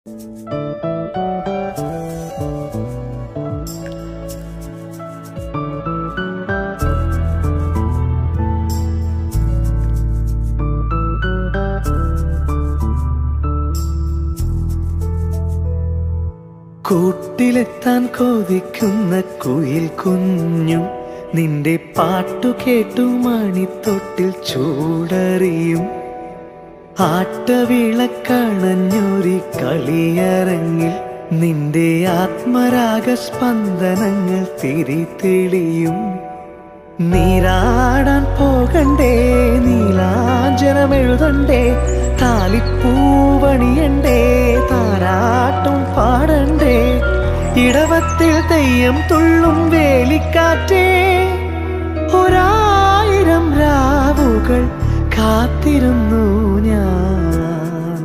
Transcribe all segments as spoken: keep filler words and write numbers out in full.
കൂട്ടിലെത്താൻ കൊതിക്കുന്ന കുയിൽ കുഞ്ഞും നിന്റെ പാട്ടു കേട്ടു മണിത്തൊട്ടിൽ ചൂടറിയും ആട്ടവിളക്കണഞ്ഞൊരു കളിയരങ്ങിൽ നിന്റെ ആത്മരാഗ സ്പന്ദനങ്ങൾ തിരിതെളിയും. നീരാടാൻ പോകണ്ടേ, നീലാഞ്ജനമെഴുതണ്ടേ, താലിപ്പൂവണിയണ്ടേ, താരാട്ടും പാടണ്ടേ, ഇടവത്തിൽ തെയ്യം തുള്ളും വേലിക്കാറ്റേ, ഒരായിരം രാവുകൾ കാത്തിരുന്നു ഞാൻ.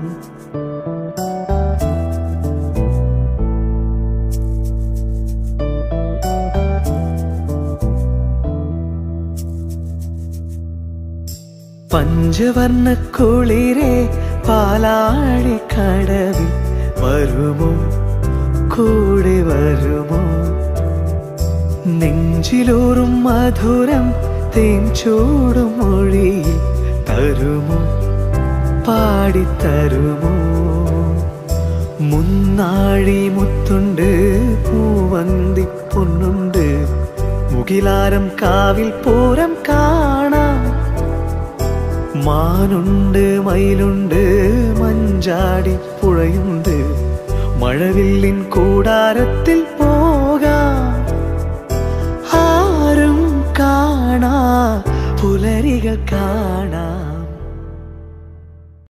പഞ്ചവർണ്ണ കുളിരേ പാലാഴി കടവിൽ വരുമോ, കൂടെ വരുമോ, നെഞ്ചിലൂറും മധുരം തേൻ ചൂടും മൊഴിയിൽ തരുമോ, പാടിത്തരുമോ. മുന്നാഴി മുത്തുണ്ട്, പൂവന്തി പൊന്നുണ്ട്, മുകിലാരം കാവിൽ പൂരം കാണാം. മാനുണ്ട്, മയിലുണ്ട്, മഞ്ചാടി പുഴയുണ്ട്, മഴവില്ലിൻ കൂടാരത്തിൽ പോകാം. ആരും കാണാ പുലരികൾ കാണാം.